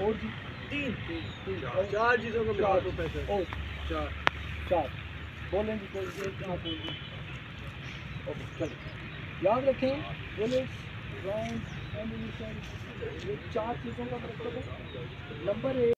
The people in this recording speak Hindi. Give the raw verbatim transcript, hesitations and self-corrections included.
और जी तीन तीन चार चीज़ों का मिला दो पैसे। और चार चार बोलें जी कोई एक कहाँ बोल जी। ओके चलो याद रखें बुलेट्स राउंड एम्यूनिशन ये चार चीज़ों का मतलब है। नंबर एक